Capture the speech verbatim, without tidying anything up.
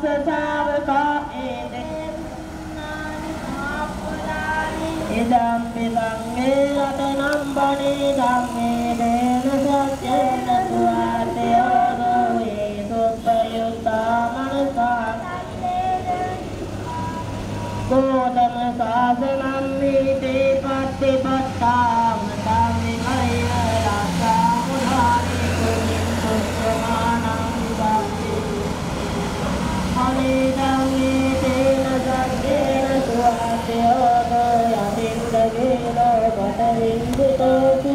සසාවකා ඉදම් පිදංගේ රතනම් බණී ධම්මේ දේන සත්‍යේන සුවාතයෝ වේ සුප්පයුත්තා මනසා ගෝතම සාසනං වීතේ පත්තිපත්තාම ධම්මිමය රක්ඛා මුලානි කුලින් සුත්‍රමානං විදක්ති අනේදං වීතේන සත්‍යේන සුවාතයෝ යතින්දගේ ලෝකට වින්දිතෝ